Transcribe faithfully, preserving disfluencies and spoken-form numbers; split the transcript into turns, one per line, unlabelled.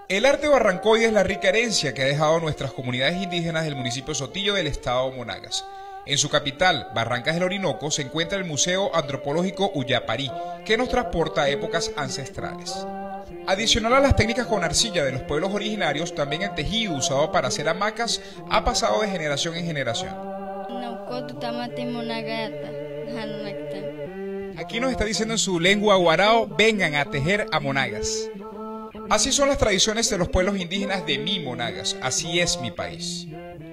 El arte barrancoide es la rica herencia que ha dejado nuestras comunidades indígenas del municipio Sotillo del estado Monagas. En su capital, Barrancas del Orinoco, se encuentra el Museo Antropológico Ullaparí, que nos transporta a épocas ancestrales. Adicional a las técnicas con arcilla de los pueblos originarios, también el tejido usado para hacer hamacas ha pasado de generación en generación. Aquí nos está diciendo en su lengua guarao: vengan a tejer a Monagas. Así son las tradiciones de los pueblos indígenas de mi Monagas, así es mi país.